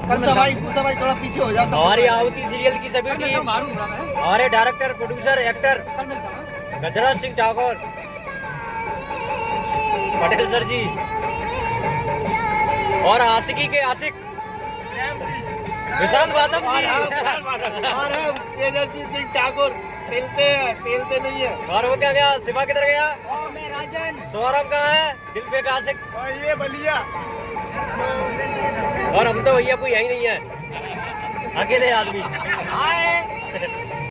भाई थोड़ा पीछे हो जा। हमारी आहुति सीरियल की सभी टीम, हमारे director, producer, actor Gajraj Singh Thakur, Patel sir ji, और आशिकी के आशिक विशाल बादम जी, और तेजस्वी सिंह ठाकुर पेलते नहीं है। और वो क्या गया, शिवा किधर गया? मैं राजन। सौरभ कहाँ है? दिल पे का आशिक। ये बलिया। और हम तो भैया कोई यही नहीं है, अकेले आदमी।